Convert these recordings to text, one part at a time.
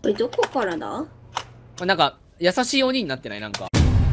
れどこからだ？ なんか、優しい鬼になってない？なんか。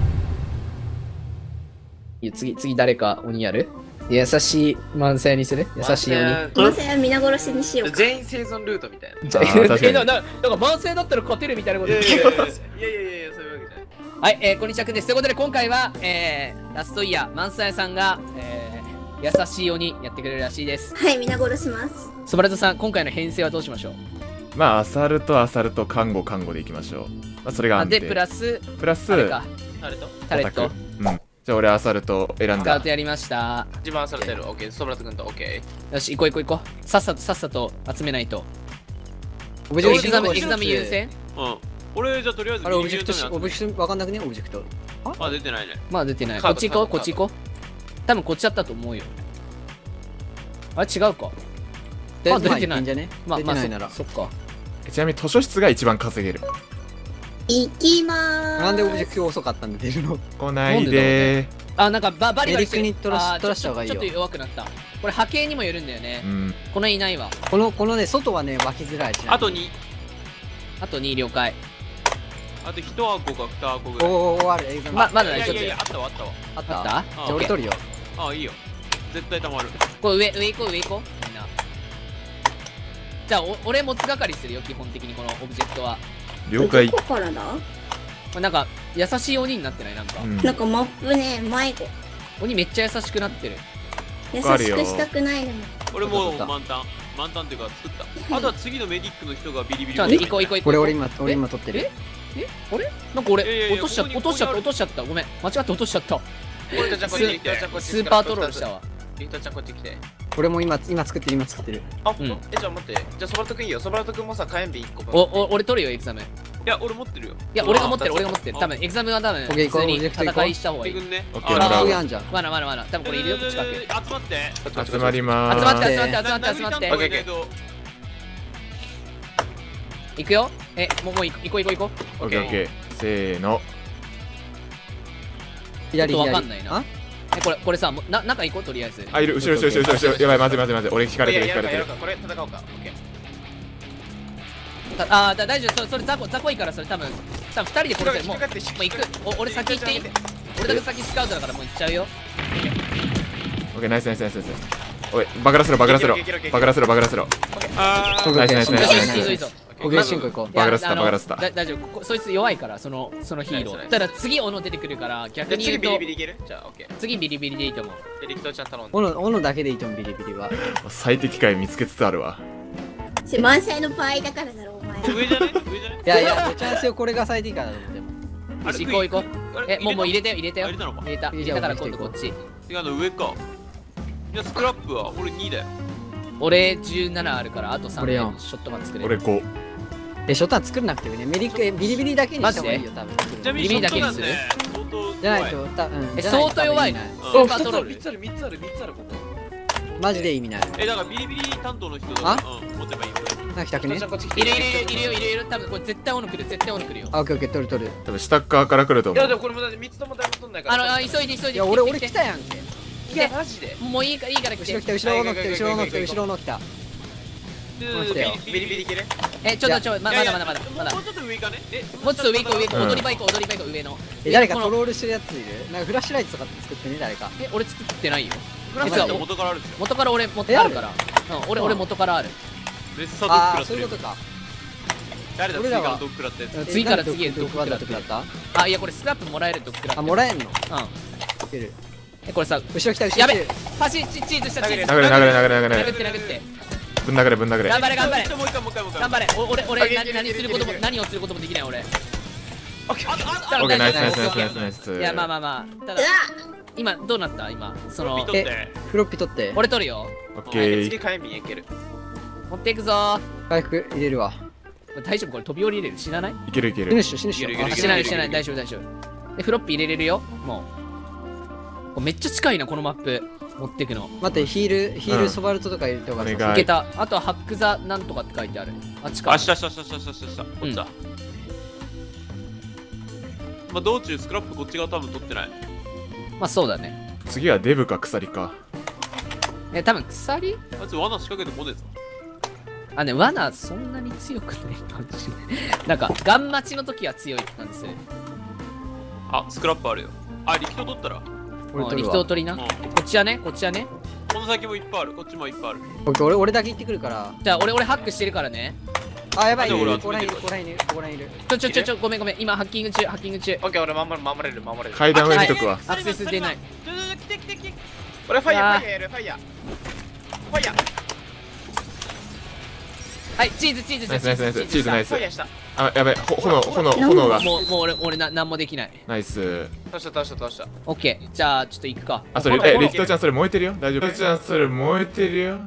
いや、次誰か鬼やる？優しい慢性にする？優しい鬼。 慢性は皆殺しにしようか。 全員生存ルートみたいな。 じゃあ、なんか慢性だったら勝てるみたいなこと言って。 いやそういうわけじゃない。 はい、こんにちはくんです。ということで今回は、ラストイヤー、マンサヤさんが、優しい鬼やってくれるらしいです。 はい、皆殺します。 ソバルトさん、今回の編成はどうしましょう？ まあ、アサルト、看護でいきましょう。まあ、それが安定。 で、プラス、 あれか。タレット。 うん。じゃあ俺アサルト選んだ。 スカウトやりました。 一番アサルトやる。オッケー。ソブラト君とオッケー。よし、行こう。さっさと集めないと。 オブジェクトエグザム優先？ うん。俺じゃあとりあえずあれオブジェクトわかんなくね？オブジェクト。 あ、出てないね。 まあ出てない。こっち行こう。多分こっちだったと思うよ。あれ違うか。まあ出てないんじゃね？まあそっか。 ちなみに図書室が一番稼げる。 行きまーす。 なんでオブジェクト遅かったんで出るの？ 来ないでー。 あ、なんかバリバリしてる。 エリックに取らした方がいいよ。 ちょっと弱くなった。これ波形にもよるんだよね。このいないわ。 このね、外はね、湧きづらいし。 あと2。 あと2了解。 あと1箱か2箱ぐらい。 おある。 まだね、ちょっと。 いや、あったわ。 あった？ じゃあ俺取るよ。 あ、いいよ。絶対たまる。 これ上行こうみんな。じゃあ俺持つ係するよ、基本的にこのオブジェクトは。 了解。 どこからだ？ なんか優しい鬼になってない？なんか、 なんかマップね、迷子。 鬼めっちゃ優しくなってる。 優しくしたくないのに。 俺もう満タンっていうか作った。あとは次のメディックの人がビリビリ。 ちょっと行こう。 これ俺今取ってる。 あれ？なんか俺落としちゃった。ごめん、間違って落としちゃった。スーパートロールしたわ。 リンタちゃんこっち来て。 俺も今作ってる。 あ、じゃあ待って。じゃあソバルト君いいよ。ソバルト君もさ、火炎瓶1個。 俺取るよ、エグザム。いや、俺持ってるよ。 いや、俺が持ってる。多分エグザムは多分普通に戦いした方がいい。 オッケー、 上あんじゃん。 まだ。多分これいるよ、近く。 集まって。 集まりまーす。 集まって。行くよ。もう行こう。 オッケー。せーの。 左。 わかんないな。これさ、中行こう、とりあえず。 あ、いる。後ろ。やばい、まずい。俺引かれてる。 これ戦おうか。 あ、大丈夫。それ雑魚いいから、それ多分2人で殺せる。もう行く。俺先行っていい？俺だけ先スカウトだからもう行っちゃうよ。 オッケー、ナイス。おい、バカらせろ。ナイス。 いいぞ。オッケー、進行行こう。 バカらせた。 大丈夫。そいつ弱いから、そのヒーロー。ただ次斧出てくるから逆に言うと。 次ビリビリいける？じゃあオッケー。 次ビリビリでいいと思う。 リクトちゃん頼んで。 斧だけでいいと思う、ビリビリは。 最適解見つけつつあるわ。 慢性の場合だからだろ、お前。 上じゃない？ いや、チャンスよ、これが最適解だと思っても。 行こう。もう入れたよ。入れた。だから今度こっち。 違うの上か。いや、スクラップは俺2だよ。 俺17あるからあと3 俺ショットガン作れる。 俺5。 ショットガン作んなくてもね、ビリビリだけにした方がいいよ、多分。 ビリビリだけにする？ じゃないと、 相当弱いな。スーパートロール。 3つある、ここ。 マジで意味ない。 だからビリビリ担当の人が持てばいいよ。 なんか来たくね？ いる。多分これ絶対斧来るよ。 あ、オッケー、取る。 多分下側から来ると思う。 いや、でもこれもだって3つとも誰も取んないから。 急いで。 いや、俺来たやんけ。 いや、マジで。 もういいから来て。 後ろの来た。 ビリビリいける？ ちょまだ。 もうちょっと上かね？ もうちょっと上行こう。踊り場行こう、上の。 誰かトロールしてるやついる？なんかフラッシュライトとか作ってね、誰か。 俺作ってないよ。 フラッシュライト元からあるんですよ。 元から俺持ってあるから。俺元からある。 あ、そういうことか。 誰だ？次からドッグ食らったやつ。 次から次へドッグ食らった。あ、いやこれスクラップもらえるドッグ食らった。 あ、もらえんの？ うん。これさ、 後ろ来た。 やべ。パシチーズした。 殴れ。 殴って。 ぶん殴れ。頑張れ。 もう一回。 俺何をすることもできない俺。 オッケー、ナイス。 いやまあ。ただ今どうなった？今そのフロッピ取って。 俺取るよ。 オッケー。 次火炎瓶いける。 持っていくぞ。 回復入れるわ。 大丈夫？これ飛び降りれる？死なない？ いける。 死ぬっしょ。 死なない。大丈夫。でフロッピ入れれるよ。もうめっちゃ近いなこのマップ。持ってくの。 待って、ヒールソバルトとか入れた方がいい。 いけた。あとはハックザなんとかって書いてある。あっちか。 下。こっちだ。まあ道中スクラップこっち側多分取ってない。 まあそうだね。 次はデブか鎖か。 多分鎖？ あいつ罠仕掛けてこねえぞ。 あ、ね、罠そんなに強くないかもしれない。なんか、ガン待ちの時は強いなんですよ。 あ、スクラップあるよ。あ、力投取ったら。 力投取りな。こっちはね、こっちはね。 この先もいっぱいある。こっちもいっぱいある。 俺だけ行ってくるから。 じゃあ、俺ハックしてるからね。 あ、やばい、 ここらいる。 ごめんごめん、今ハッキング中。オッケー、俺守れる。 階段上見とくわ。 アクセス出ない。 来て。 俺ファイヤーやる、ファイヤー。 はい、チーズ。 ナイス、チーズナイスファイヤーした。 あ、やべ、炎が。 もう俺なんもできない。 ナイス。 倒した。 オッケー、じゃあちょっと行くか。 あ、それ、リキトちゃんそれ燃えてるよ。大丈夫。リキトちゃんそれ燃えてるよ。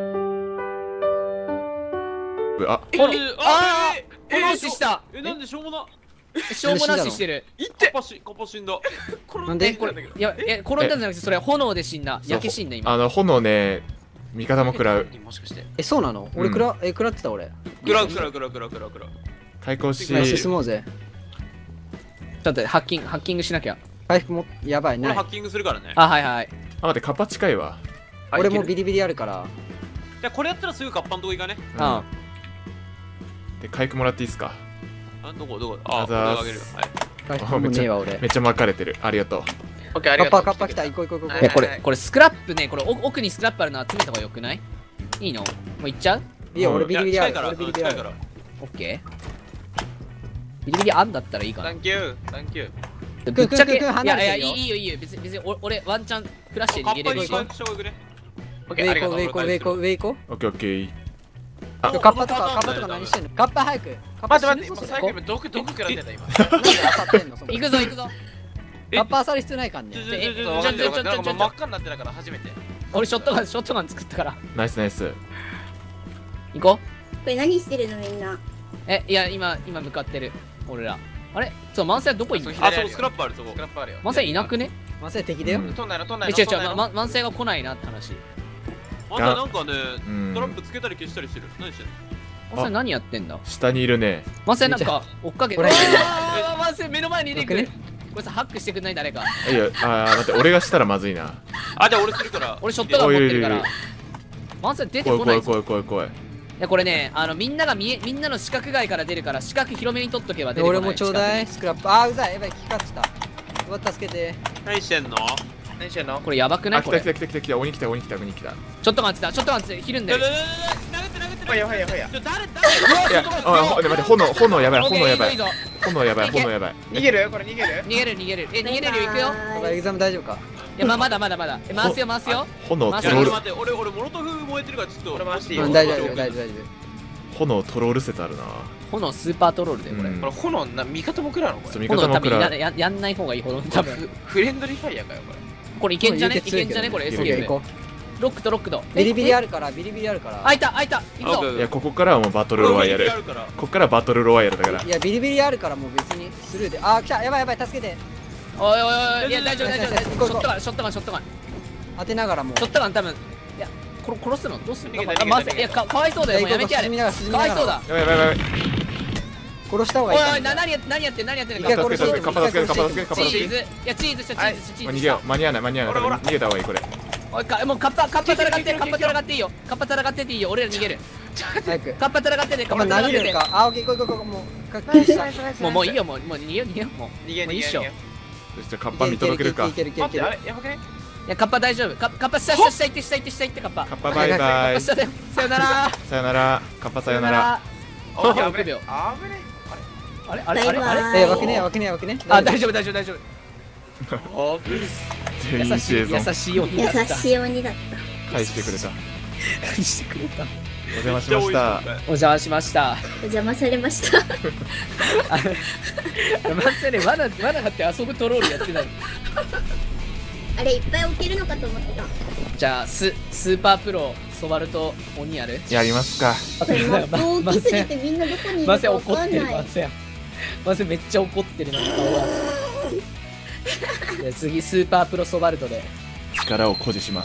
あ、 炎死した。 なんでしょうもな。 しょうもなししてる。 いってカッパ死んだ。 なんでこれ、いや、転んだんじゃなくて、それ炎で死んだ。焼け死んだ今。 炎ね、味方も食らう。 もしかして。 そうなの？俺食らってた俺。 食らう。 対抗し。 進もうぜ。 ちょっとハッキングしなきゃ。 回復もやばい俺ない。 ハッキングするからね。 あ、はい。 あ、待って、カッパ近いわ。 俺もビリビリあるから。 じゃこれやったらすぐカッパのとこ行かね。 で、回復もらっていいっすか？ あ、どこあ、これあげるよ。はい。 回復もねえわ俺。 めっちゃ巻かれてる。ありがとう。 オッケー、ありがとう。 カッパ来た。行こう。 これスクラップね、これ奥にスクラップあるの集めた方がよくない？いいの？もう行っちゃう？ いいよ、俺ビリビリある。 近いから。 オッケー。ビリビリあんだったらいいかな。 サンキュー。 ぶっちゃけ、い離れてや、 るよいいよ。別に俺ワンチャンクラッシュで逃げれるし。 カッパに回復した方がよくね。 オッケー、ありがとう。 上行こう。 オッケー。 カッパとか何してんの？カッパ早く。 待って、今最後今毒食らってた今。 なんで当たってんの？ 行くぞ。 カッパあさり必要ないかんね。 分かってる。なんか真っ赤になってたから初めて。 俺ショットガン作ったから。 ナイス。 行こう。 これ何してるのみんな。 いや、今向かってる。俺ら。あれ？満載どこいんの？ あ、そう、スクラップあるそこ。 満載いなくね？ まさに敵だよ。 違う、満載が来ないなって話。 あんたなんかね、トラップつけたり消したりしてる。何してんの？ 満載何やってんだ？ 下にいるね。 満載なんか追っかけて。満載目の前にいてくれ。これさ、ハックしてくんない誰か。 いや、待って、俺がしたらまずいな。 あ、じゃあ俺するから。 俺ショットガン持ってるから。満載出てこない。 怖い。 いやこれね、みんなの視覚外から出るから視覚広めに取っとけば出てこない。 俺もちょうだいスクラップ。あーうざい、やばい、聞かってた。うわ、助けて。 何してんの？ これやばくない？ あ、来た。鬼来た。 ちょっと待ってひるんでる。 ファイヤー。 いや、待って、炎やばい。 逃げる？これ逃げる？ 逃げるよ、行くよ。 エグザム大丈夫か？ いや、まだ回すよ。 炎待って、俺モロトフ燃えてるからちょっと。 俺回していいよ。 大丈夫。 炎トロール説あるな。 炎スーパートロールでこれ。 これ炎味方も食らうの？これ味方も食らう。 やんない方がいい炎多分。 フレンドリーファイヤーかよこれ。 これいけんじゃねこれ。エスケープ。ロックド。 ビリビリあるから。 開いた。行くぞ。 いや、ここからはもうバトルロワイヤル。ここからバトルロワイヤルだから。 いや、ビリビリあるからもう別にスルーで。あー、来た。やばい、助けて。 おい、いや、大丈夫。ショットガン。 当てながらもう。 ショットガン多分、いや、殺すのどうするの？いや、かわいそうだよ。もうやめてやれ。かわいそうだ。 やばい。 殺した方がいい。 おい、何やってんの？ カッパ助け。 チーズ。いや、チーズ。 逃げよう。間に合わない。逃げた方がいい、これ。 おい、もうカッパ戦っていいよ。カッパ戦ってていいよ。俺ら逃げる。 早く。 カッパ戦ってて、 お前投げるのか。あ、オッケー、行こう。もう。 もういいよ。もう逃げよう。もう。 逃げ。 そしてカッパ見届けるか。 いける。 あれやばくね？ いや、カッパ大丈夫。カッパ下行ってカッパ。 カッパバイバイ。 さよなら。 カッパさよなら。 6秒。あれわけね。 あ、大丈夫。優しい鬼だった。 返してくれた。お邪魔しました。 お邪魔されました。 まさに罠張って遊ぶトロールやってない。 あれいっぱい置けるのかと思ってた。 じゃあスーパープロソバルト鬼やる？ やりますか。 大きすぎてみんなどこにいるかわかんない。 マセめっちゃ怒ってるな顔が。次スーパープロソバルトで力を誇示します。